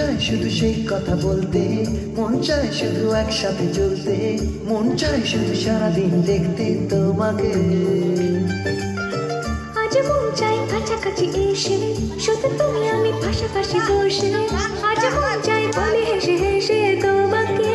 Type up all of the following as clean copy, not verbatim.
চায় শুধু সেই কথা বলতে, মন চায় শুধু একসাথে চলতে, মন চায় শুধু সারাদিন দেখতে তোমাকে। আজ মন চাই কাছাকাছি এসে, শুধু তুমি আমি পাশাপাশি বসে, আজ মন চাই বলে হেসে হেসে তোমাকে।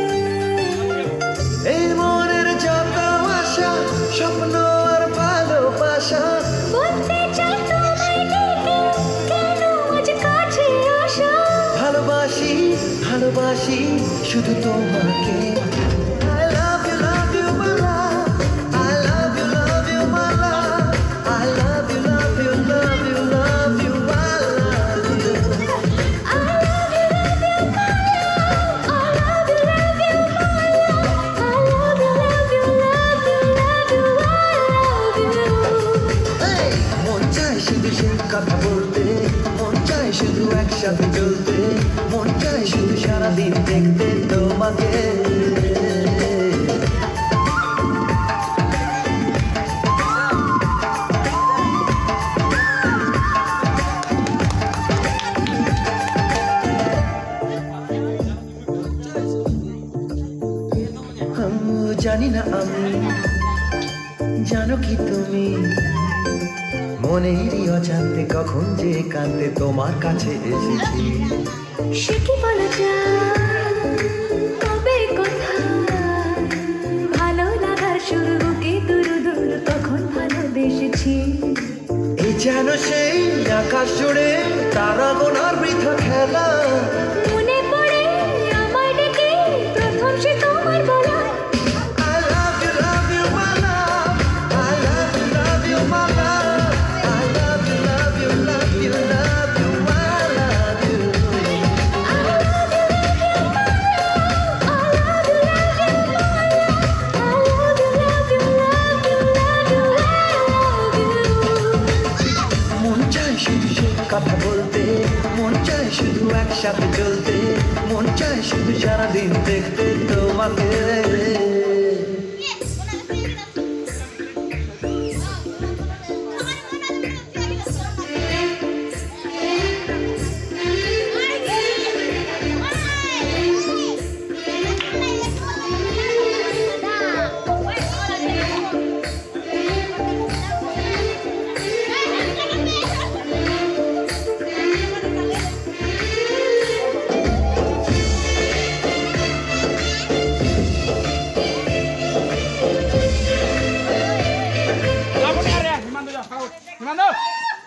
এই মনের যত আশা, স্বপ্ন আর ভালোবাসা, বলতে চাই তোমায় ডেকে, কেন আজ কাছে আসা। ভালোবাসি ভালোবাসি শুধু তোমাকে। I love you, love you, my love. I love you, love you, my love. I love you, love you, love you, love you, I love you. I love you, love you, my love. I love you, love you, my love. I love you, love you, love you, love you, I love you. Hey! মন চায় শুধু সেই কথা বলতে, মন চায় শুধু একসাথে চলতে, মন চায় শুধু সারাদিন দেখতে তোমাকে। জানি না আমি, জানো কি তুমি, মনেরই অজান্তে কখন যে কাঁদতে তোমার কাছে এসেছি। সে কি বলা যায়, তবে কোথায় ভালো লাগার শুরু বুকে দুরু দুরু তখন ভালোবেসেছি। এই যেন সেই আকাশ জুড়ে তারা গোনার বৃথা খেলা, মনে পড়ে আমায় ডেকে প্রথম সে তোমার বলা। I love you, love you, my love. I love you, love you, my love. I love you, love you, love you, love you, I love you. I love you, love you, my love. I love you, love you, my love. I love you, love you, love you, love you, I love you. মন চায় শুধু সেই কথা বলতে, মন চায় শুধু একসাথে চলতে, মন চায় শুধু সারাদিন দেখতে তোমাকে। Himando!